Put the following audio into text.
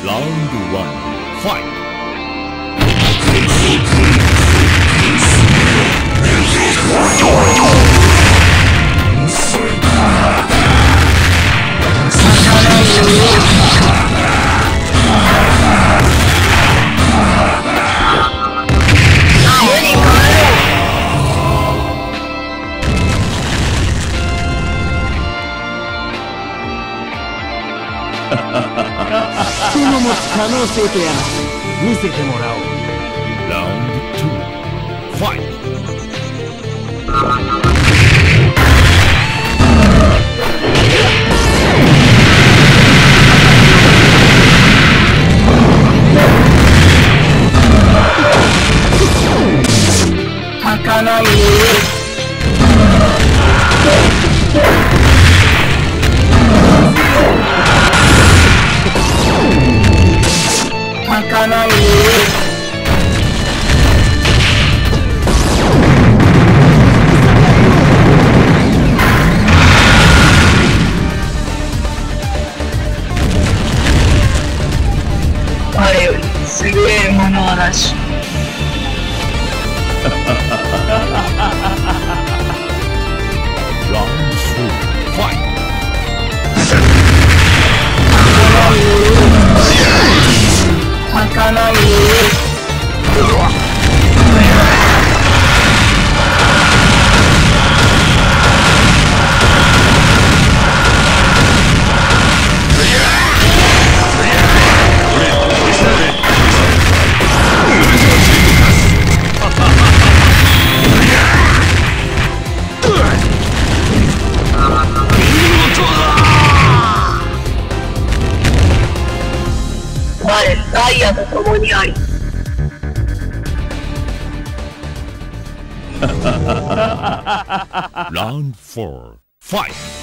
Round 1 Fight! 人の持つ可能性とやら見せてもらおう。 Round 2 Fight! 儚かないよ。儚かないよ。我よりすげえもの嵐。 Round 3 Fight! 儚かないよ。我ダイヤと共にあり。 Round 4 Fight!